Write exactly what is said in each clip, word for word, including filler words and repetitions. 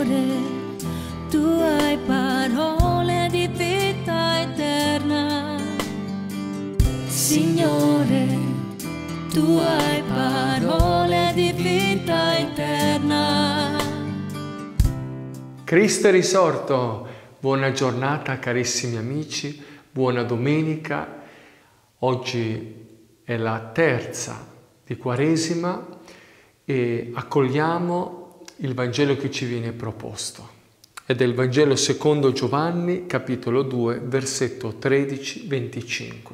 Signore, tu hai parole di vita eterna. Signore, tu hai parole di vita eterna. Cristo è risorto! Buona giornata carissimi amici, buona domenica. Oggi è la terza di Quaresima e accogliamo il Vangelo che ci viene proposto. Ed è il Vangelo secondo Giovanni, capitolo due, versetto tredici venticinque.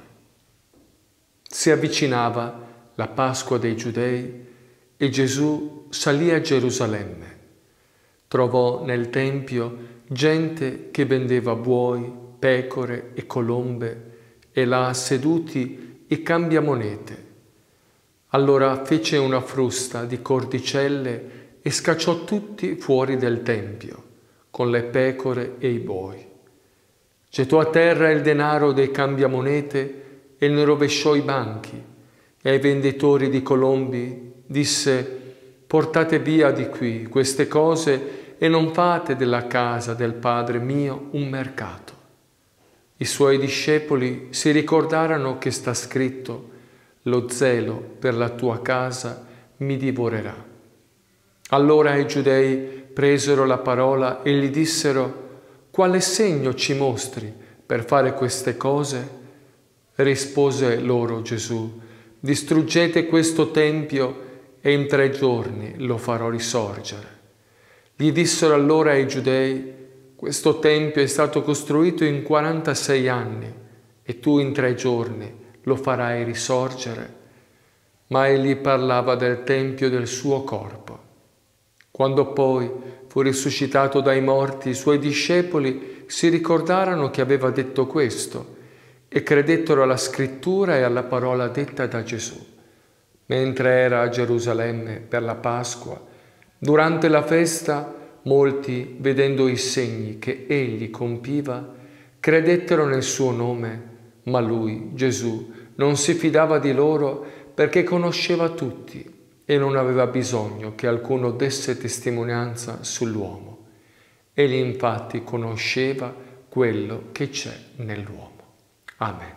Si avvicinava la Pasqua dei Giudei e Gesù salì a Gerusalemme. Trovò nel Tempio gente che vendeva buoi, pecore e colombe e là seduti i cambiamonete. Allora fece una frusta di cordicelle e scacciò tutti fuori del Tempio, con le pecore e i buoi. Gettò a terra il denaro dei cambiamonete e ne rovesciò i banchi, e ai venditori di colombi disse: «Portate via di qui queste cose e non fate della casa del Padre mio un mercato». I suoi discepoli si ricordarono che sta scritto: «Lo zelo per la tua casa mi divorerà». Allora i giudei presero la parola e gli dissero: «Quale segno ci mostri per fare queste cose?» Rispose loro Gesù: «Distruggete questo tempio e in tre giorni lo farò risorgere». Gli dissero allora i giudei: «Questo tempio è stato costruito in quarantasei anni e tu in tre giorni lo farai risorgere?» Ma egli parlava del tempio del suo corpo. Quando poi fu risuscitato dai morti, i suoi discepoli si ricordarono che aveva detto questo e credettero alla scrittura e alla parola detta da Gesù. Mentre era a Gerusalemme per la Pasqua, durante la festa, molti, vedendo i segni che egli compiva, credettero nel suo nome, ma lui, Gesù, non si fidava di loro perché conosceva tutti e non aveva bisogno che alcuno desse testimonianza sull'uomo. Egli infatti conosceva quello che c'è nell'uomo. Amen.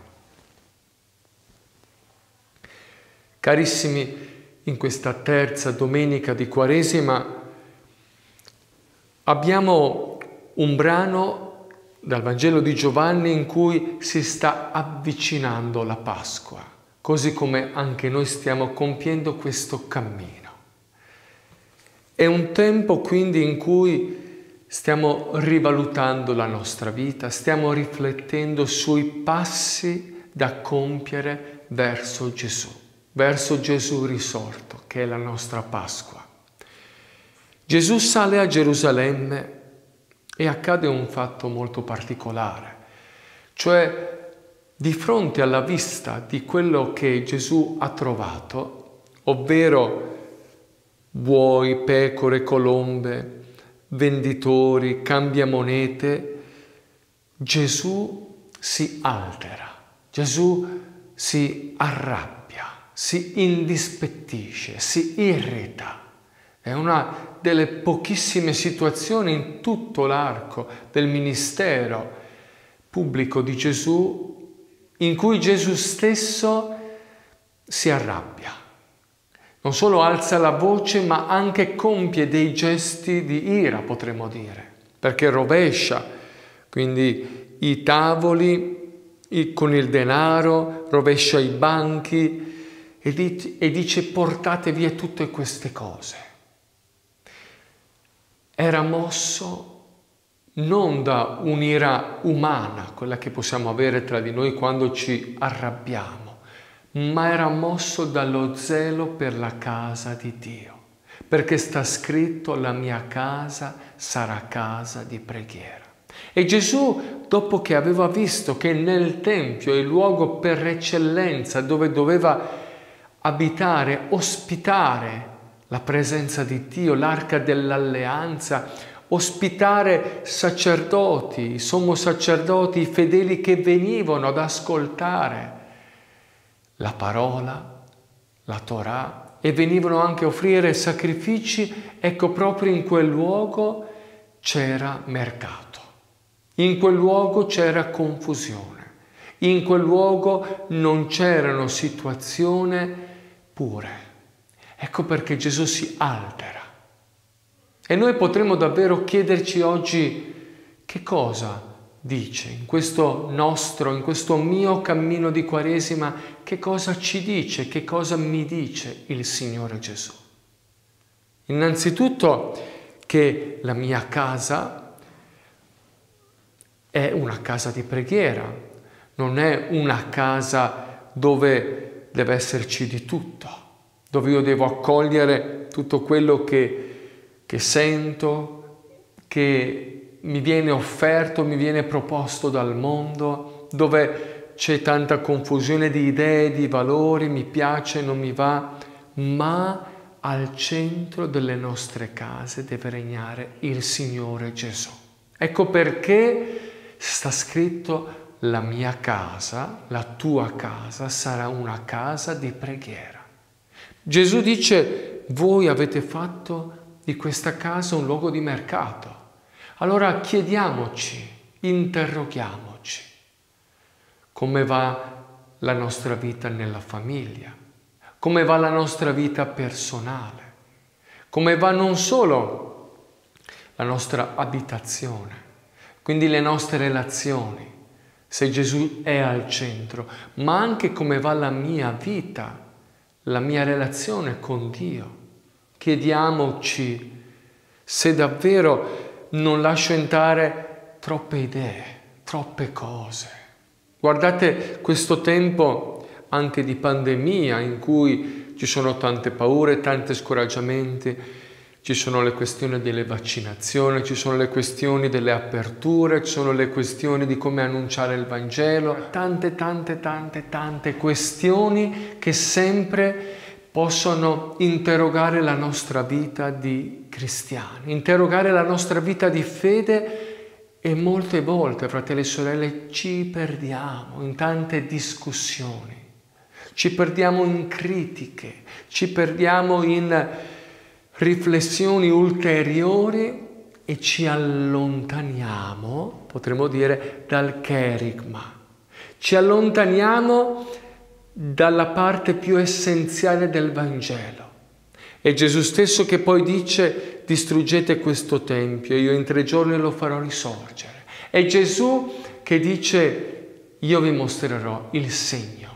Carissimi, in questa terza domenica di Quaresima abbiamo un brano dal Vangelo di Giovanni in cui si sta avvicinando la Pasqua, così come anche noi stiamo compiendo questo cammino. È un tempo quindi in cui stiamo rivalutando la nostra vita, stiamo riflettendo sui passi da compiere verso Gesù, verso Gesù risorto, che è la nostra Pasqua. Gesù sale a Gerusalemme e accade un fatto molto particolare, cioè di fronte alla vista di quello che Gesù ha trovato, ovvero buoi, pecore, colombe, venditori, cambiamonete, Gesù si altera, Gesù si arrabbia, si indispettisce, si irrita. È una delle pochissime situazioni in tutto l'arco del ministero pubblico di Gesù in cui Gesù stesso si arrabbia. Non solo alza la voce, ma anche compie dei gesti di ira, potremmo dire, perché rovescia quindi i tavoli con il denaro, rovescia i banchi e dice: «Portate via tutte queste cose». Era mosso non da un'ira umana, quella che possiamo avere tra di noi quando ci arrabbiamo, ma era mosso dallo zelo per la casa di Dio, perché sta scritto: «La mia casa sarà casa di preghiera». E Gesù, dopo che aveva visto che nel Tempio è il luogo per eccellenza dove doveva abitare, ospitare la presenza di Dio, l'arca dell'alleanza, ospitare sacerdoti, sommo sacerdoti, i fedeli che venivano ad ascoltare la parola, la Torah, e venivano anche a offrire sacrifici, ecco, proprio in quel luogo c'era mercato, in quel luogo c'era confusione, in quel luogo non c'erano situazioni pure. Ecco perché Gesù si altera. E noi potremmo davvero chiederci oggi che cosa dice in questo nostro, in questo mio cammino di Quaresima, che cosa ci dice, che cosa mi dice il Signore Gesù. Innanzitutto che la mia casa è una casa di preghiera, non è una casa dove deve esserci di tutto, dove io devo accogliere tutto quello che, che sento, che mi viene offerto, mi viene proposto dal mondo, dove c'è tanta confusione di idee, di valori, mi piace, non mi va, ma al centro delle nostre case deve regnare il Signore Gesù. Ecco perché sta scritto: la mia casa, la tua casa, sarà una casa di preghiera. Gesù dice: voi avete fatto di questa casa un luogo di mercato. Allora chiediamoci, interroghiamoci, come va la nostra vita nella famiglia, come va la nostra vita personale, come va non solo la nostra abitazione, quindi le nostre relazioni, se Gesù è al centro, ma anche come va la mia vita, la mia relazione con Dio. Chiediamoci se davvero non lascio entrare troppe idee, troppe cose. Guardate questo tempo anche di pandemia in cui ci sono tante paure, tanti scoraggiamenti, ci sono le questioni delle vaccinazioni, ci sono le questioni delle aperture, ci sono le questioni di come annunciare il Vangelo, tante, tante, tante, tante questioni che sempre possono interrogare la nostra vita di cristiani, interrogare la nostra vita di fede e molte volte, fratelli e sorelle, ci perdiamo in tante discussioni, ci perdiamo in critiche, ci perdiamo in riflessioni ulteriori e ci allontaniamo, potremmo dire, dal cherigma. Ci allontaniamo dalla parte più essenziale del Vangelo. È Gesù stesso che poi dice: distruggete questo tempio, io in tre giorni lo farò risorgere. È Gesù che dice: io vi mostrerò il segno,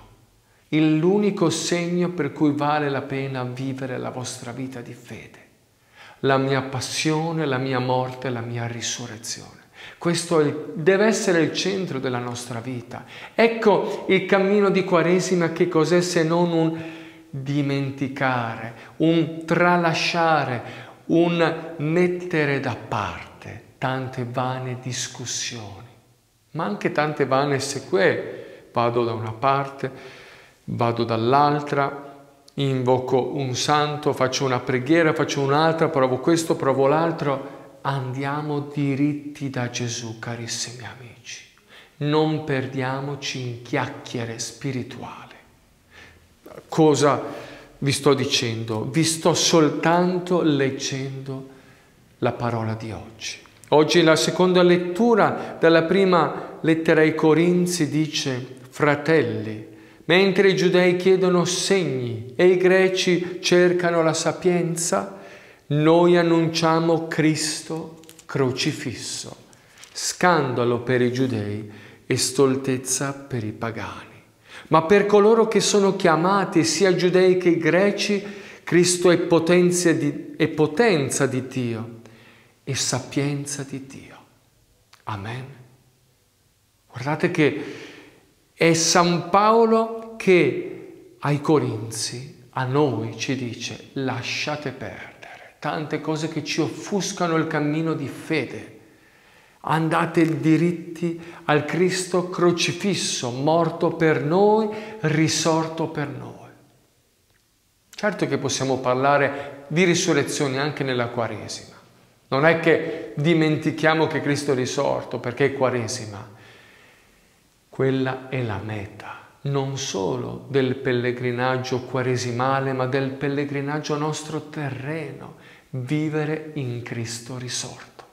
l'unico segno per cui vale la pena vivere la vostra vita di fede, la mia passione, la mia morte, la mia risurrezione. Questo deve essere il centro della nostra vita. Ecco il cammino di Quaresima, che cos'è se non un dimenticare, un tralasciare, un mettere da parte tante vane discussioni, ma anche tante vane sequie. Vado da una parte, vado dall'altra, invoco un santo, faccio una preghiera, faccio un'altra, provo questo, provo l'altro. Andiamo diritti da Gesù, carissimi amici. Non perdiamoci in chiacchiere spirituali. Cosa vi sto dicendo? Vi sto soltanto leggendo la parola di oggi. Oggi la seconda lettura dalla prima lettera ai Corinzi dice: fratelli, mentre i giudei chiedono segni e i greci cercano la sapienza, noi annunciamo Cristo crocifisso, scandalo per i giudei e stoltezza per i pagani. Ma per coloro che sono chiamati, sia giudei che greci, Cristo è potenza di, è potenza di Dio e sapienza di Dio. Amen. Guardate che è San Paolo che ai Corinzi, a noi, ci dice: lasciate perdere tante cose che ci offuscano il cammino di fede. Andate diritti al Cristo crocifisso, morto per noi, risorto per noi. Certo che possiamo parlare di risurrezione anche nella Quaresima. Non è che dimentichiamo che Cristo è risorto perché è Quaresima. Quella è la meta, non solo del pellegrinaggio quaresimale, ma del pellegrinaggio nostro terreno, vivere in Cristo risorto.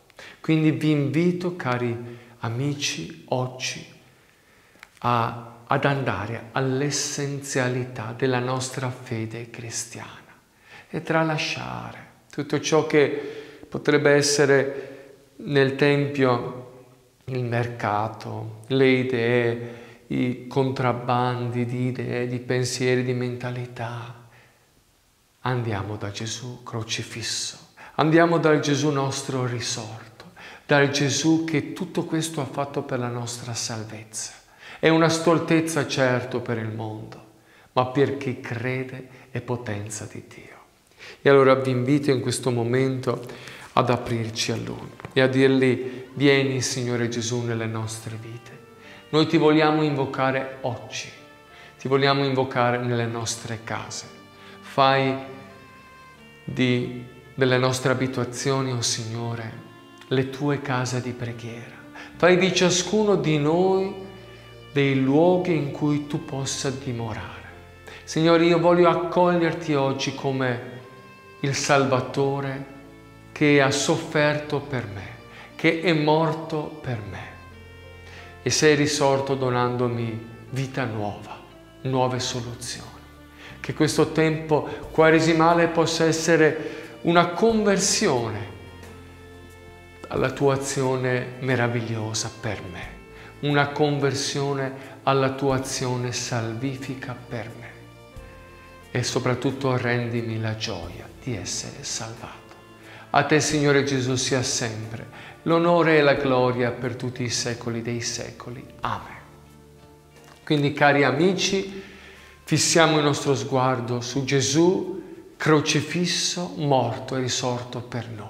Quindi vi invito, cari amici, oggi a, ad andare all'essenzialità della nostra fede cristiana e tralasciare tutto ciò che potrebbe essere nel Tempio il mercato, le idee, i contrabbandi di idee, di pensieri, di mentalità. Andiamo da Gesù crocifisso, andiamo dal Gesù nostro risorto, dal Gesù che tutto questo ha fatto per la nostra salvezza. È una stoltezza certo per il mondo, ma per chi crede è potenza di Dio. E allora vi invito in questo momento ad aprirci a Lui e a dirgli: vieni Signore Gesù nelle nostre vite. Noi ti vogliamo invocare oggi, ti vogliamo invocare nelle nostre case. Fai di, delle nostre abitazioni, o oh Signore, le tue case di preghiera. Fai di ciascuno di noi dei luoghi in cui tu possa dimorare. Signore, io voglio accoglierti oggi come il Salvatore che ha sofferto per me, che è morto per me e sei risorto donandomi vita nuova, nuove soluzioni. Che questo tempo quaresimale possa essere una conversione alla tua azione meravigliosa per me, una conversione alla tua azione salvifica per me e soprattutto rendimi la gioia di essere salvato. A te, Signore Gesù, sia sempre l'onore e la gloria per tutti i secoli dei secoli. Amen. Quindi, cari amici, fissiamo il nostro sguardo su Gesù crocifisso, morto e risorto per noi.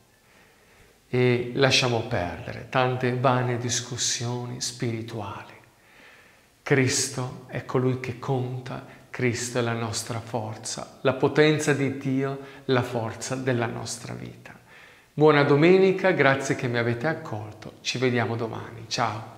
E lasciamo perdere tante vane discussioni spirituali. Cristo è colui che conta, Cristo è la nostra forza, la potenza di Dio, la forza della nostra vita. Buona domenica, grazie che mi avete accolto, ci vediamo domani, ciao!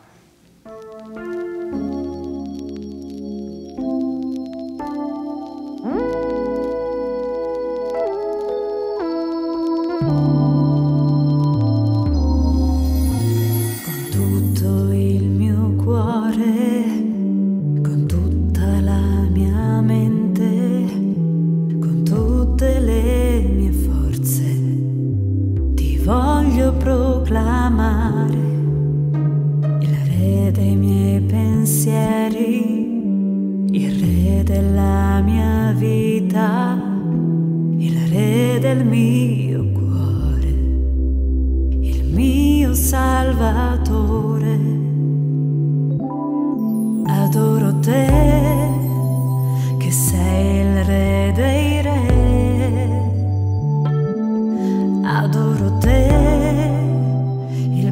Voglio proclamare il re dei miei pensieri, il re della mia vita, il re del mio cuore, il mio Salvatore. Adoro te, che sei il re dei re. Adoro te, il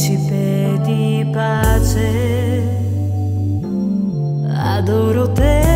principe di pace. Adoro te.